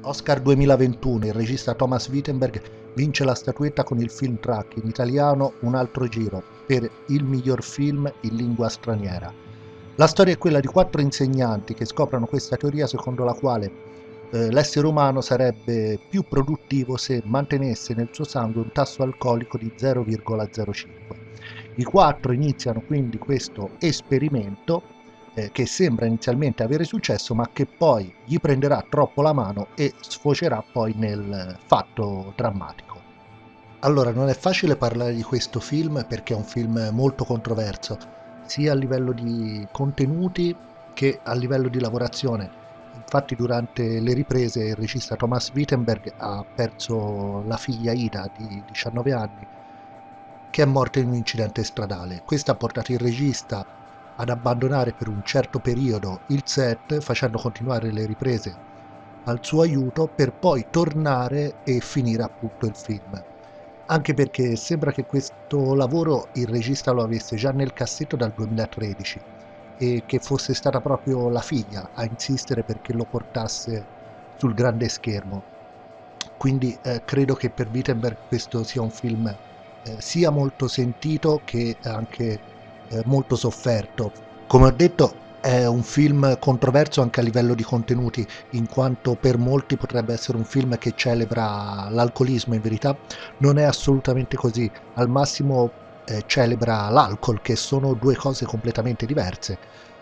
Oscar 2021, il regista Thomas Vinterberg vince la statuetta con il film track in italiano Un altro giro per il miglior film in lingua straniera. La storia è quella di 4 insegnanti che scoprono questa teoria secondo la quale l'essere umano sarebbe più produttivo se mantenesse nel suo sangue un tasso alcolico di 0,05. I 4 iniziano quindi questo esperimento che sembra inizialmente avere successo ma che poi gli prenderà troppo la mano e sfocerà poi nel fatto drammatico. Allora, non è facile parlare di questo film perché è un film molto controverso, sia a livello di contenuti che a livello di lavorazione. Infatti durante le riprese il regista Thomas Vinterberg ha perso la figlia Ida di 19 anni che è morta in un incidente stradale. Questo ha portato il regista ad abbandonare per un certo periodo il set facendo continuare le riprese al suo aiuto per poi tornare e finire appunto il film. Anche perché sembra che questo lavoro il regista lo avesse già nel cassetto dal 2013 e che fosse stata proprio la figlia a insistere perché lo portasse sul grande schermo. Quindi credo che per Wittenberg questo sia un film sia molto sentito che anche molto sofferto. Come ho detto, è un film controverso anche a livello di contenuti, in quanto per molti potrebbe essere un film che celebra l'alcolismo, in verità non è assolutamente così, al massimo celebra l'alcol, che sono due cose completamente diverse.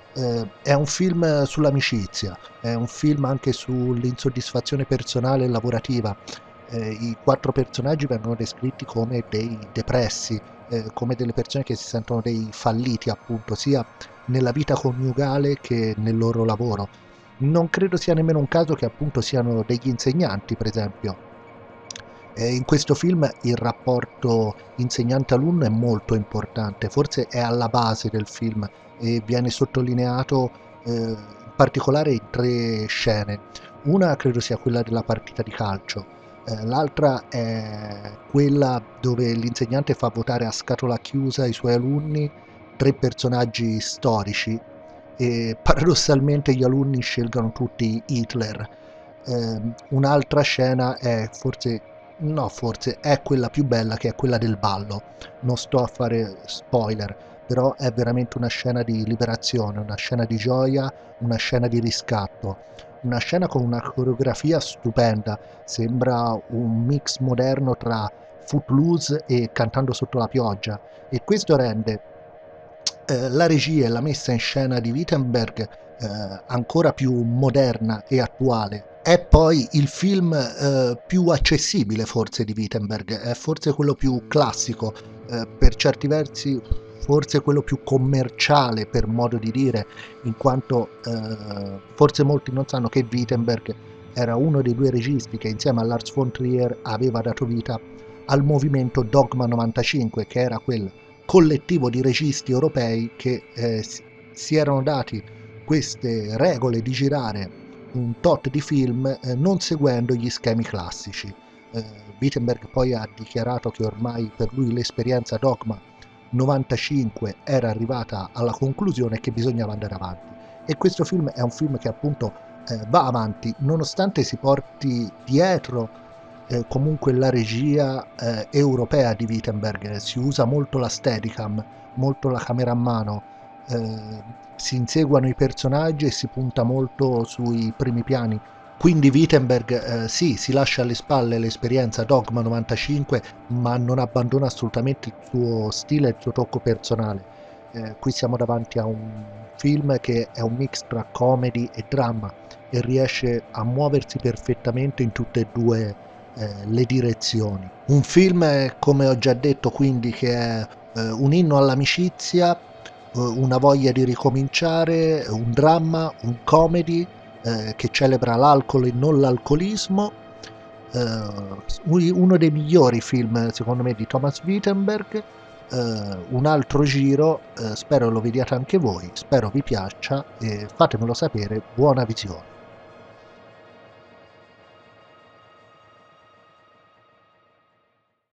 È un film sull'amicizia, è un film anche sull'insoddisfazione personale e lavorativa. I 4 personaggi vengono descritti come dei depressi, come delle persone che si sentono dei falliti, appunto, sia nella vita coniugale che nel loro lavoro. Non credo sia nemmeno un caso che appunto siano degli insegnanti, per esempio. In questo film il rapporto insegnante-alunno è molto importante, forse è alla base del film e viene sottolineato in particolare in 3 scene. Una credo sia quella della partita di calcio, l'altra è quella dove l'insegnante fa votare a scatola chiusa i suoi alunni 3 personaggi storici e paradossalmente gli alunni scelgono tutti Hitler. Un'altra scena è forse, no, forse è quella più bella, che è quella del ballo. Non sto a fare spoiler, però è veramente una scena di liberazione, una scena di gioia, una scena di riscatto, una scena con una coreografia stupenda. Sembra un mix moderno tra Footloose e Cantando sotto la pioggia, e questo rende la regia e la messa in scena di Wittenberg ancora più moderna e attuale. È poi il film più accessibile forse di Wittenberg, è forse quello più classico, per certi versi forse quello più commerciale per modo di dire, in quanto forse molti non sanno che Wittenberg era uno dei 2 registi che insieme a Lars von Trier aveva dato vita al movimento Dogma 95, che era quel collettivo di registi europei che si erano dati queste regole di girare un tot di film non seguendo gli schemi classici. Wittenberg poi ha dichiarato che ormai per lui l'esperienza Dogma 95 era arrivata alla conclusione e che bisognava andare avanti. E questo film è un film che appunto va avanti, nonostante si porti dietro comunque la regia europea di Wittenberg. Si usa molto la Steadicam, molto la camera a mano, si inseguono i personaggi e si punta molto sui primi piani. Quindi Wittenberg sì, si lascia alle spalle l'esperienza Dogma 95, ma non abbandona assolutamente il suo stile e il suo tocco personale. Qui siamo davanti a un film che è un mix tra comedy e dramma e riesce a muoversi perfettamente in tutte e 2 le direzioni. Un film, come ho già detto, quindi, che è un inno all'amicizia, una voglia di ricominciare, un dramma, un comedy che celebra l'alcol e non l'alcolismo. Uno dei migliori film secondo me di Thomas Wittenberg. Un altro giro, spero lo vediate anche voi, spero vi piaccia e fatemelo sapere. Buona visione.